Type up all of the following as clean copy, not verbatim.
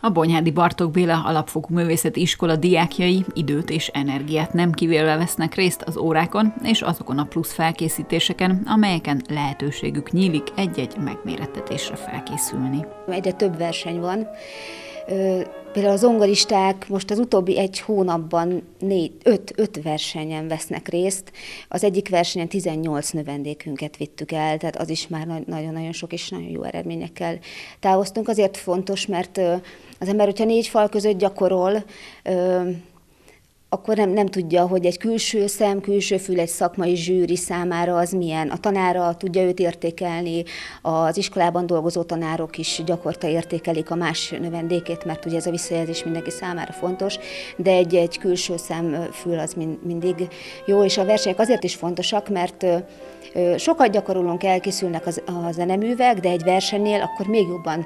A Bonyhádi Bartók Béla Alapfokú Művészeti Iskola diákjai időt és energiát nem kivélve vesznek részt az órákon és azokon a plusz felkészítéseken, amelyeken lehetőségük nyílik egy-egy megmérettetésre felkészülni. Egyre több verseny van. Például a zongoristák most az utóbbi egy hónapban 5 versenyen vesznek részt. Az egyik versenyen 18 növendékünket vittük el, tehát az is már nagyon-nagyon sok és nagyon jó eredményekkel távoztunk. Azért fontos, mert az ember, hogyha 4 fal között gyakorol, akkor nem tudja, hogy egy külső szem, külső fül, egy szakmai zsűri számára az milyen. A tanára tudja őt értékelni, az iskolában dolgozó tanárok is gyakorta értékelik a más növendékét, mert ugye ez a visszajelzés mindenki számára fontos, de egy külső szem, fül az mindig jó, és a versenyek azért is fontosak, mert sokat gyakorolunk, elkészülnek a zeneművek, de egy versenynél akkor még jobban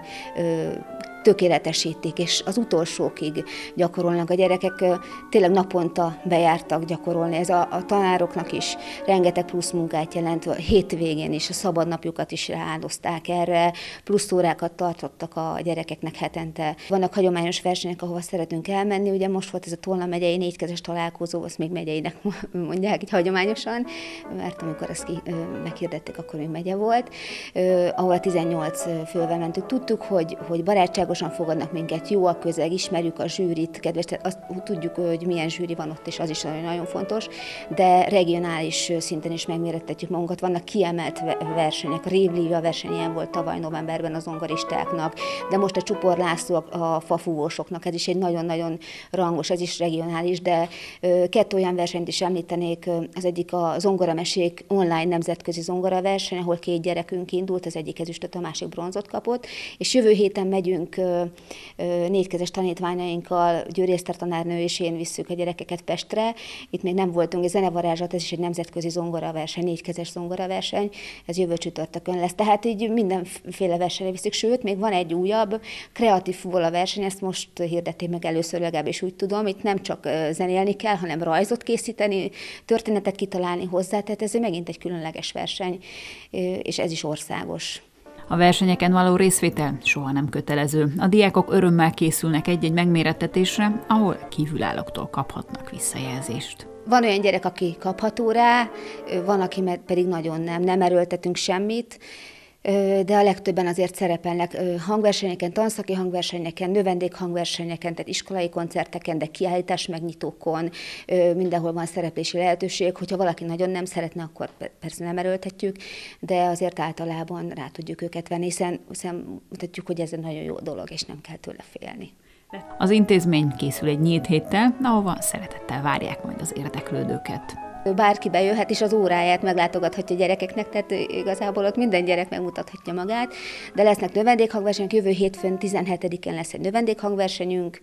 tökéletesítik, és az utolsókig gyakorolnak a gyerekek, tényleg naponta bejártak gyakorolni. Ez a tanároknak is rengeteg plusz munkát jelent, a hétvégén is, a szabadnapjukat is rááldozták erre, plusz órákat tartottak a gyerekeknek hetente. Vannak hagyományos versenyek, ahova szeretünk elmenni, ugye most volt ez a Tolna megyei négykezes találkozó, azt még megyeinek mondják így hagyományosan, mert amikor ezt meghirdették, akkor még megye volt, ahol a 18 fővel mentünk. Tudtuk, hogy barátságosan fogadnak minket, jó a közeg, ismerjük a zsűrit, kedves, tehát azt tudjuk, hogy milyen zsűri van ott, és az is nagyon fontos, de regionális szinten is megmérettetjük magunkat. Vannak kiemelt versenyek, a Révlívia verseny ilyen volt tavaly novemberben az zongoristáknak, de most a Csupor László a fafúvósoknak, ez is egy nagyon-nagyon rangos, ez is regionális, de 2 olyan versenyt is említenék, az egyik a zongoramesék online nemzetközi zongoraverseny, ahol 2 gyerekünk indult, az egyik ezüstöt, a másik bronzot kapott, és jövő héten megyünk 4-kezes tanítványainkkal, Győri Eszter tanárnő és én visszük a gyerekeket Pestre. Itt még nem voltunk, a zenevarázslat, ez is egy nemzetközi zongoraverseny, 4-kezes zongoraverseny, ez jövő csütörtökön lesz. Tehát így mindenféle versenyre visszük, sőt, még van egy újabb, kreatív fuvola verseny, ezt most hirdették meg először, legalábbis úgy tudom, itt nem csak zenélni kell, hanem rajzot készíteni, történetet kitalálni hozzá, tehát ez megint egy különleges verseny, és ez is országos. A versenyeken való részvétel soha nem kötelező. A diákok örömmel készülnek egy-egy megmérettetésre, ahol kívülállóktól kaphatnak visszajelzést. Van olyan gyerek, aki kapható rá, van, aki pedig nagyon nem erőltetünk semmit, de a legtöbben azért szerepelnek hangversenyeken, tanszaki hangversenyeken, növendékhangversenyeken, tehát iskolai koncerteken, de kiállítás megnyitókon, mindenhol van szereplési lehetőség. Hogyha valaki nagyon nem szeretne, akkor persze nem erőltetjük, de azért általában rá tudjuk őket venni, hiszen mutatjuk, hogy ez egy nagyon jó dolog, és nem kell tőle félni. Az intézmény készül egy nyílt héttel, ahova szeretettel várják majd az érdeklődőket. Bárki bejöhet, és az óráját meglátogathatja gyerekeknek, tehát igazából ott minden gyerek megmutathatja magát, de lesznek növendékhangversenyek, jövő hétfőn 17-én lesz egy növendékhangversenyünk,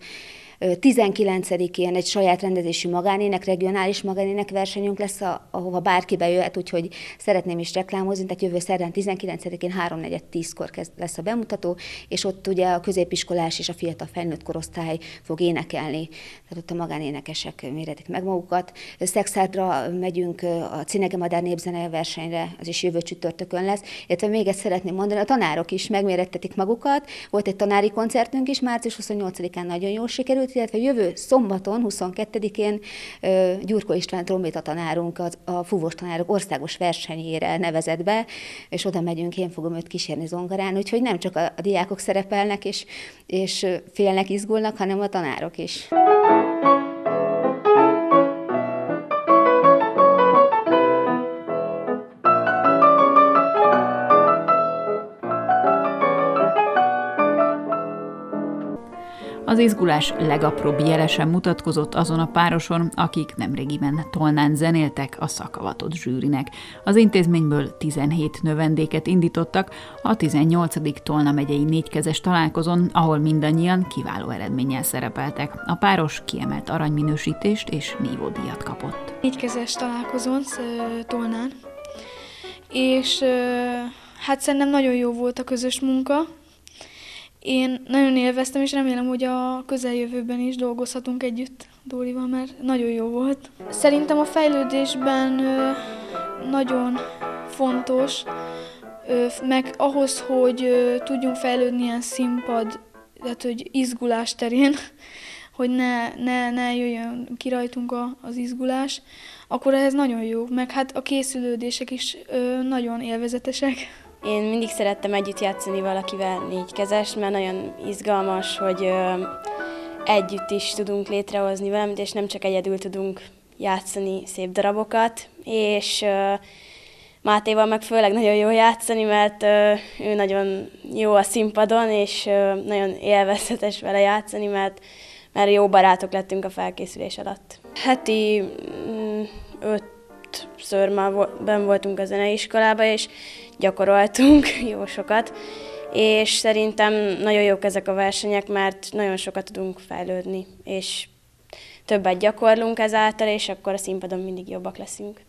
19-én egy saját rendezésű magánének, regionális magánének versenyünk lesz, ahova bárki bejöhet, úgyhogy szeretném is reklámozni, tehát jövő szerdán 19-én 3:4-10-kor lesz a bemutató, és ott ugye a középiskolás és a fiatal felnőtt korosztály fog énekelni, tehát ott a magánénekesek méretik meg magukat. Szexádra megyünk a Cinege Madár népzene versenyre, az is jövő csütörtökön lesz, illetve még ezt szeretném mondani, a tanárok is megmérettetik magukat, volt egy tanári koncertünk is, március 28-án nagyon jól sikerült, illetve jövő szombaton, 22-én Gyurkó István trombita tanárunk a fúvós tanárok országos versenyére nevezett be, és oda megyünk, én fogom őt kísérni zongorán, úgyhogy nem csak a diákok szerepelnek és félnek, izgulnak, hanem a tanárok is. Az izgulás legapróbb jele sem mutatkozott azon a pároson, akik nemrégiben Tolnán zenéltek a szakavatott zsűrinek. Az intézményből 17 növendéket indítottak a 18. Tolna megyei 4-kezes találkozón, ahol mindannyian kiváló eredménnyel szerepeltek. A páros kiemelt aranyminősítést és nívódíjat kapott. 4-kezes találkozón Tolnán, és hát szerintem nagyon jó volt a közös munka. Én nagyon élveztem, és remélem, hogy a közeljövőben is dolgozhatunk együtt Dórival, mert nagyon jó volt. Szerintem a fejlődésben nagyon fontos, meg ahhoz, hogy tudjunk fejlődni ilyen színpad tehát hogy izgulás terén, hogy ne jöjjön ki rajtunk az izgulás, akkor ehhez nagyon jó, meg hát a készülődések is nagyon élvezetesek. Én mindig szerettem együtt játszani valakivel négykezes, mert nagyon izgalmas, hogy együtt is tudunk létrehozni valamit, és nem csak egyedül tudunk játszani szép darabokat, és Mátéval meg főleg nagyon jó játszani, mert ő nagyon jó a színpadon, és nagyon élvezetes vele játszani, mert jó barátok lettünk a felkészülés alatt. Heti 5-ször már benn voltunk a zeneiskolában, és gyakoroltunk jó sokat, és szerintem nagyon jók ezek a versenyek, mert nagyon sokat tudunk fejlődni, és többet gyakorlunk ezáltal, és akkor a színpadon mindig jobbak leszünk.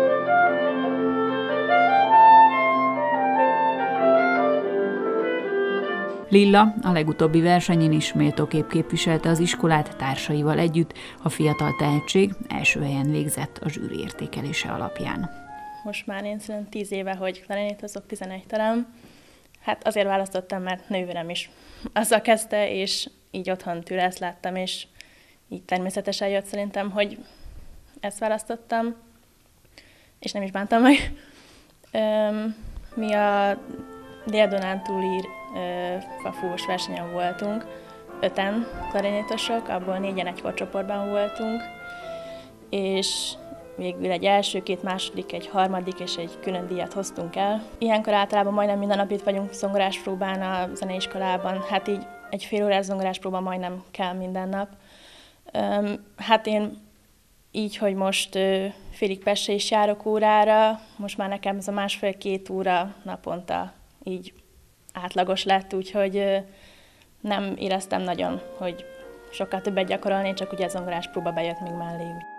Lilla a legutóbbi versenyen is méltóképp képviselte az iskolát társaival együtt, a fiatal tehetség első helyen végzett a zsűri értékelése alapján. Most már én szerintem 10 éve, hogy klarinétozok, 11 talán. Hát azért választottam, mert nővérem is azzal kezdte, és így otthon tőle ezt láttam, és így természetesen jött szerintem, hogy ezt választottam, és nem is bántam meg. Mi a Dél-Dunántúli fafúvós versenyen voltunk, 5-en klarinétosok, abból 4-en egy korcsoportban voltunk, és végül egy első, 2 második, egy harmadik és egy külön díjat hoztunk el. Ilyenkor általában majdnem minden nap itt vagyunk zongorás próbán a zeneiskolában, hát így egy fél órás zongorás próba majdnem kell minden nap. Hát én így, hogy most félig Pestre is járok órára, most már nekem ez a 1,5-2 óra naponta így átlagos lett, úgyhogy nem éreztem nagyon, hogy sokkal többet gyakorolni, csak ugye a zongorás próba bejött még mellé.